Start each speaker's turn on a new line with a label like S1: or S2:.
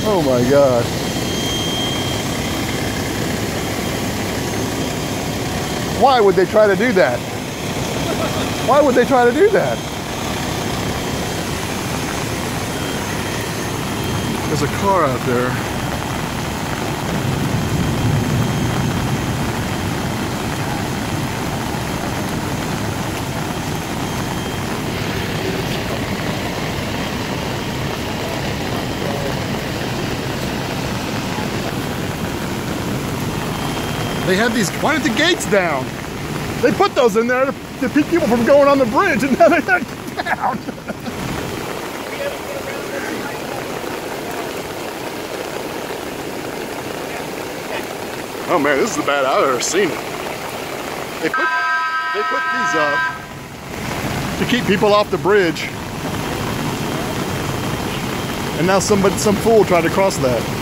S1: Oh my God. Why would they try to do that? Why would they try to do that? There's a car out there. They had these, why aren't the gates down? They put those in there to keep people from going on the bridge, and now they're not down. Oh man, this is the bad I've ever seen. They put these up to keep people off the bridge, and now some fool tried to cross that.